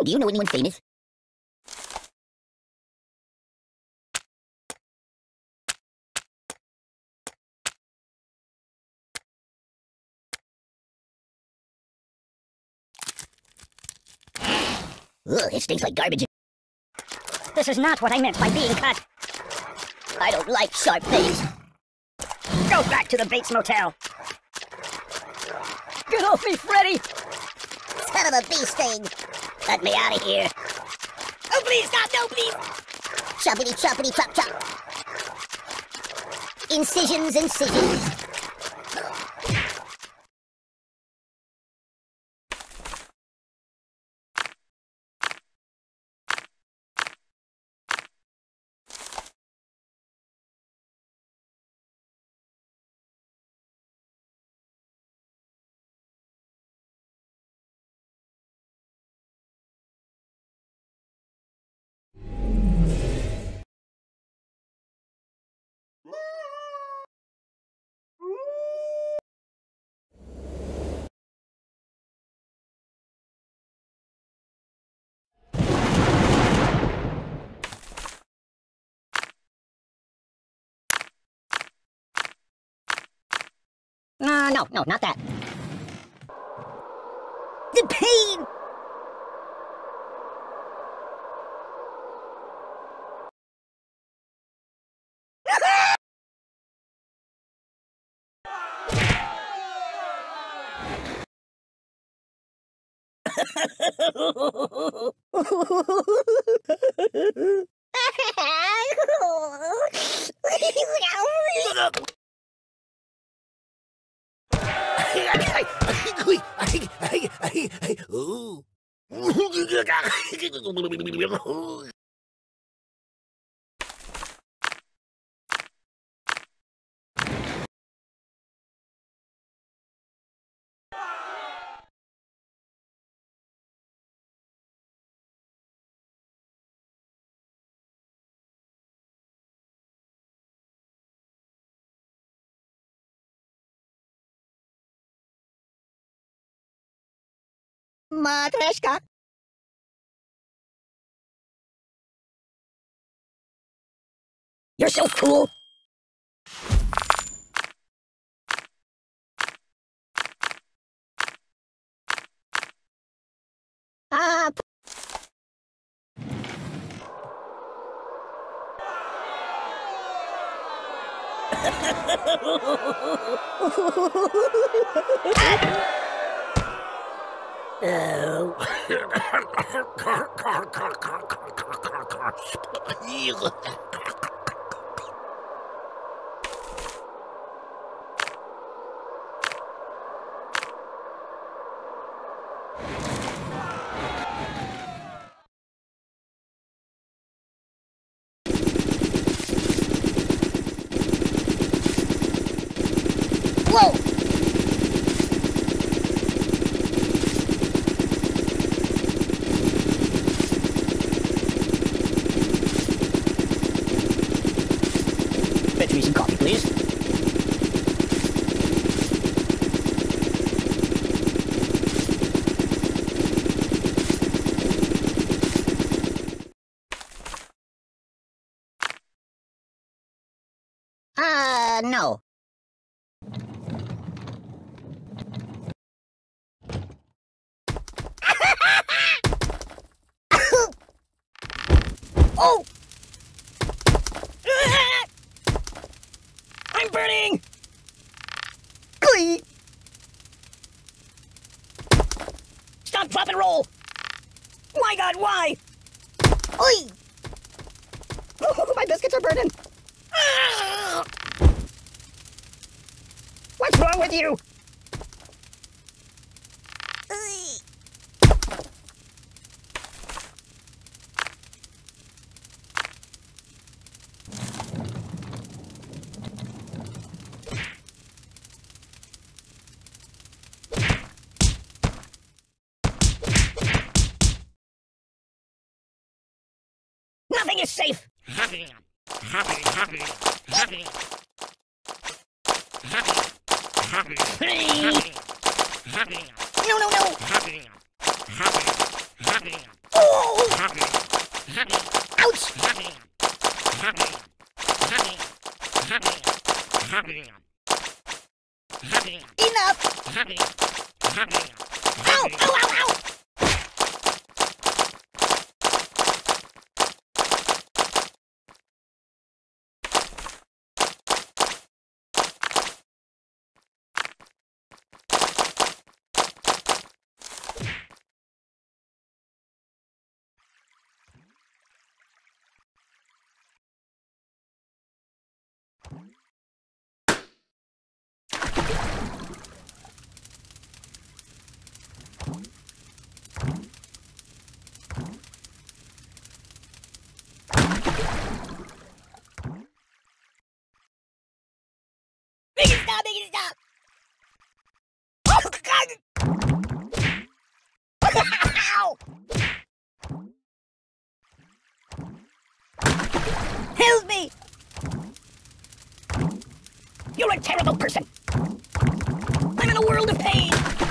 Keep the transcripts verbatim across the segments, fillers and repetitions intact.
do you know anyone famous? Ugh, it stinks like garbage. This is not what I meant by being cut. I don't like sharp things. Go back to the Bates Motel. Get off me, Freddy! Son of a bee sting! Cut me out of here. Oh, please, stop! No, please! Choppity, choppity, chop, chop. Incisions, incisions. No, no, no, not that. The pain! Ooh. Matryoshka. You're so cool! Ah, Whoa! Fetch me some coffee, please. Uh, no. Oh! I'm burning! Glee! Stop, drop, and roll! My God, why? Oi! Oh, my biscuits are burning! What's wrong with you? Nothing is safe! Happy, happy, happy, happy, happy, happy, happy, happy, No, no, no! happy, happy, happy. Oh! Ouch! Enough! Ow! Ow! Ow! Ow! Make it stop! Make it stop! Oh, God! Ow! Help me! You're a terrible person! I'm in a world of pain!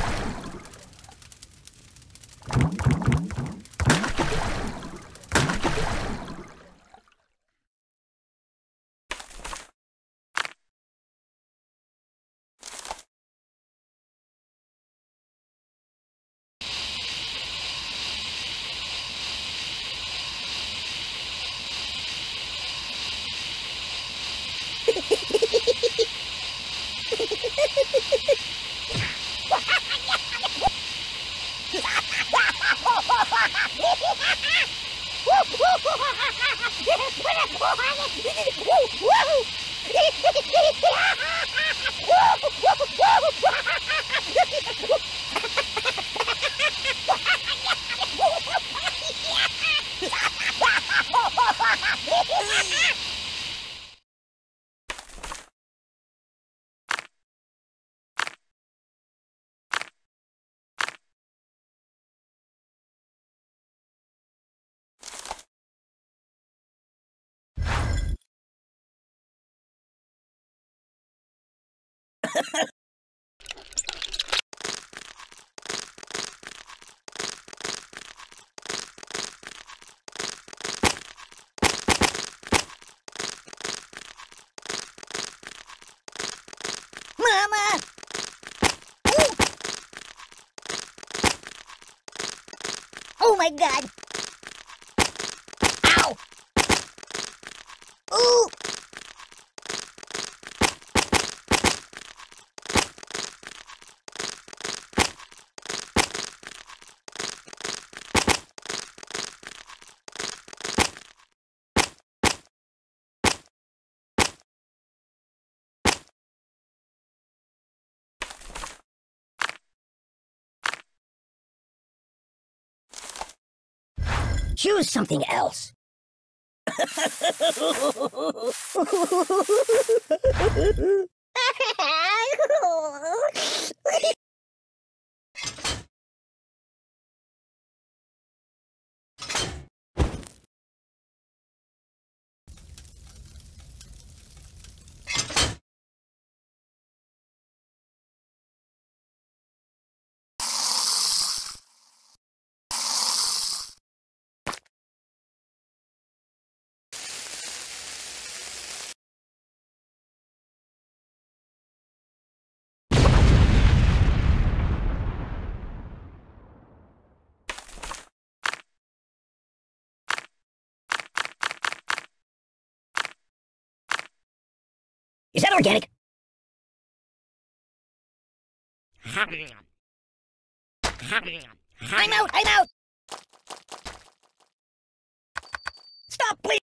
Mama! Ooh. Oh my God! Ow! Ooh! Choose something else. Is that organic? I'm out! I'm out! Stop, please!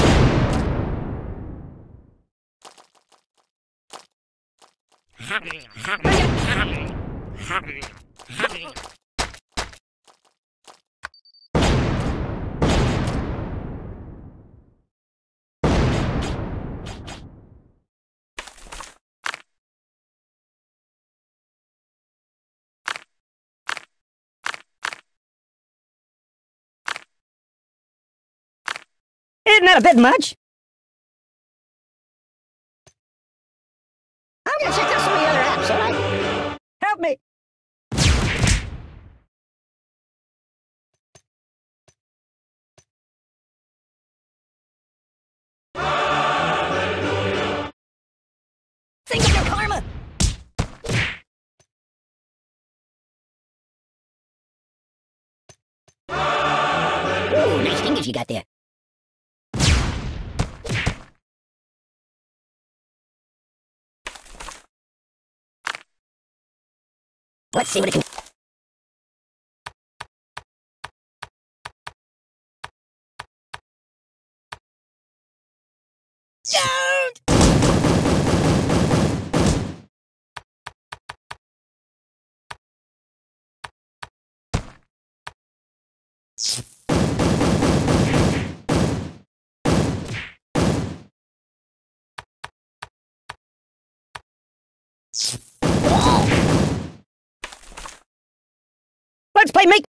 Isn't that a bit much? I'm gonna check out some of the other apps, alright? Help me! nice fingers you got there. Let's see what it can... Don't! Let's play make...